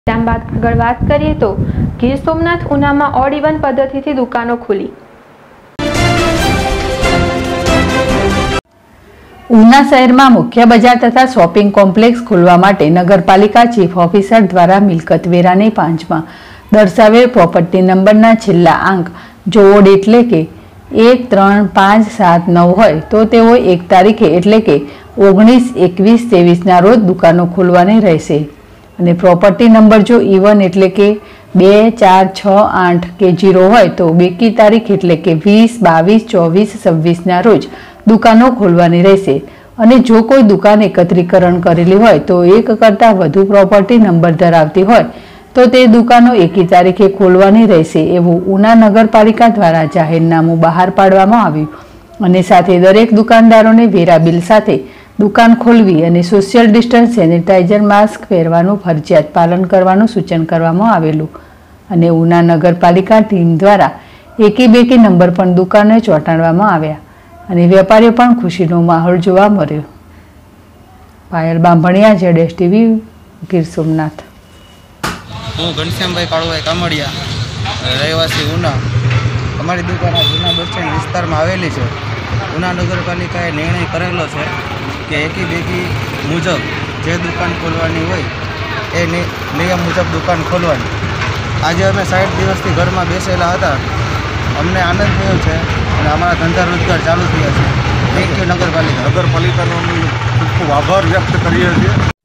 ત્યાર બાદ આગળ વાત કરીએ તો ગીર સોમનાથ ઉનામાં ઓડ ઇવન પદ્ધતિથી દુકાનો ખુલી। ઉના શહેરમાં મુખ્ય બજાર તથા શોપિંગ કોમ્પ્લેક્સ ખોલવા માટે નગરપાલિકા ચીફ ઓફિસર દ્વારા મિલકત વેરાની પાંચમાં દર્શાવેલ પ્રોપર્ટી નંબરના છેલ્લા આંક જો ઓડ એટલે કે 1, 3, 5, 7, 9 હોય તો તેઓ 1 તારીખે એટલે કે 19, 21, 23ના રોજ દુકાનો ખોલવાની રહેશે અને પ્રોપર્ટી નંબર જો ઇવન એટલે કે 2, 4, 6, 8 કે 0 હોય તો બેકી તારીખ એટલે કે 20, 22, 24, 26ના રોજ દુકાનો ખોલવાની રહેશે અને જો કોઈ દુકાન એકત્રીકરણ કરેલી હોય તો એક કરતાં વધુ પ્રોપર્ટી નંબર ધરાવતી હોય તો તે દુકાનો એકી તારીખે ખોલવાની રહેશે એવું ઉના નગરપાલિકા દ્વારા જાહેરનામું બહાર પાડવામાં આવ્યું અને સાથે દરેક દુકાનદારોને વેરા બિલ સાથે દુકાન ખોલવી અને સોશિયલ ડિસ્ટન્સ સેનિટાઈઝર માસ્ક પહેરવાનું ફરજિયાત પાલન કરવાનું સૂચન કરવામાં આવેલું અને ઉના નગરપાલિકા ટીમ દ્વારા એકી બેકી નંબર પણ દુકાને ચોંટાડવામાં આવ્યા અને વેપારીઓ પણ ખુશીનો માહોલ જોવા મળ્યો। Payal Bambhaniya, ZS TV, Gir Somnath. હું ઘનશ્યામભાઈ કાળુભાઈ કામડિયા, રહેવાસી ઉના। અમારી દુકાન જૂના બસ સ્ટેન્ડ વિસ્તારમાં આવેલી છે। ઉના નગરપાલિકાએ નિર્ણય કરેલો છે કે એકી બેકી મુજબ જે દુકાન ખોલવાની હોય એ નિયમ મુજબ દુકાન ખોલવાની। આજે અમે 60 દિવસથી ઘરમાં બેસેલા હતા, અમને આનંદ થયો છે અને અમારા ધંધા રોજગાર ચાલુ થયા છે। થેન્ક યુ નગરપાલિકાનો અમે ખૂબ ખૂબ આભાર વ્યક્ત કરીએ છીએ।